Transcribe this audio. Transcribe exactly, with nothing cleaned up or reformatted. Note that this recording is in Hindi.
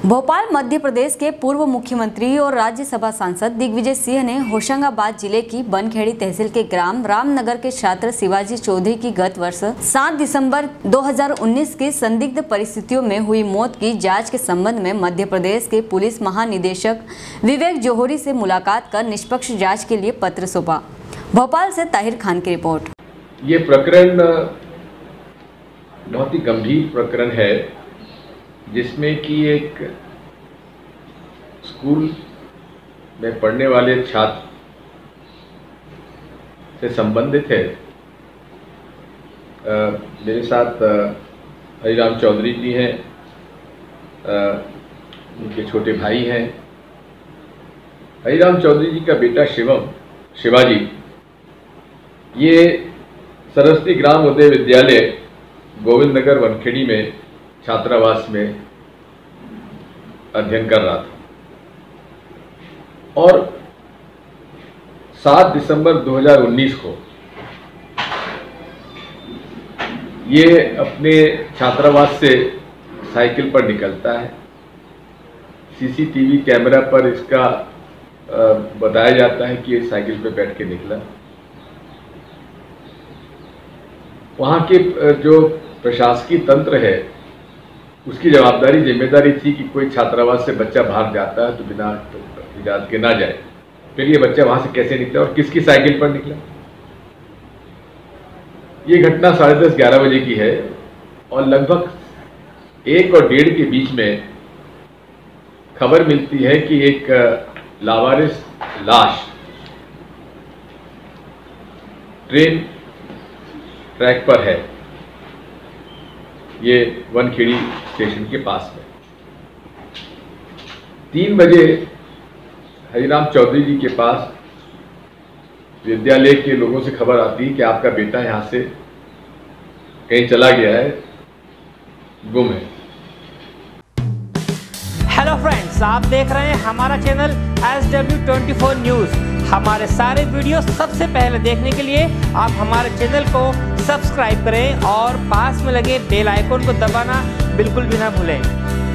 भोपाल मध्य प्रदेश के पूर्व मुख्यमंत्री और राज्यसभा सांसद दिग्विजय सिंह ने होशंगाबाद जिले की बनखेड़ी तहसील के ग्राम रामनगर के छात्र शिवाजी चौधरी की गत वर्ष सात दिसंबर दो हज़ार उन्नीस की संदिग्ध परिस्थितियों में हुई मौत की जांच के संबंध में मध्य प्रदेश के पुलिस महानिदेशक विवेक जौहरी से मुलाकात कर निष्पक्ष जाँच के लिए पत्र सौंपा। भोपाल से ताहिर खान की रिपोर्ट। ये प्रकरण बहुत ही गंभीर प्रकरण है जिसमें कि एक स्कूल में पढ़ने वाले छात्र से संबंधित है। आ, मेरे साथ हरिराम चौधरी जी हैं, उनके छोटे भाई हैं। हरिराम चौधरी जी का बेटा शिवम शिवाजी ये सरस्वती ग्राम उदय विद्यालय गोविंद नगर बनखेड़ी में छात्रावास में अध्ययन कर रहा था और सात दिसंबर दो हज़ार उन्नीस को ये अपने छात्रावास से साइकिल पर निकलता है। सीसीटीवी कैमरा पर इसका बताया जाता है कि ये साइकिल पर बैठ के निकला। वहाँ के जो प्रशासकीय तंत्र है उसकी जवाबदारी जिम्मेदारी थी कि कोई छात्रावास से बच्चा भाग जाता है तो बिना इजाजत के ना जाए। फिर ये बच्चा वहां से कैसे निकला और किसकी साइकिल पर निकला। ये घटना साढ़े दस ग्यारह बजे की है और लगभग एक और डेढ़ के बीच में खबर मिलती है कि एक लावारिस लाश ट्रेन ट्रैक पर है, ये बनखेड़ी स्टेशन के पास में। तीन बजे हरिराम चौधरी जी के पास विद्यालय के लोगों से खबर आती है कि आपका बेटा यहाँ से कहीं चला गया है, गुम है। हेलो फ्रेंड्स, आप देख रहे हैं हमारा channel S W twenty four news. हमारे सारे वीडियो सबसे पहले देखने के लिए आप हमारे चैनल को सब्सक्राइब करें और पास में लगे बेल आइकन को दबाना बिल्कुल भी ना भूलें।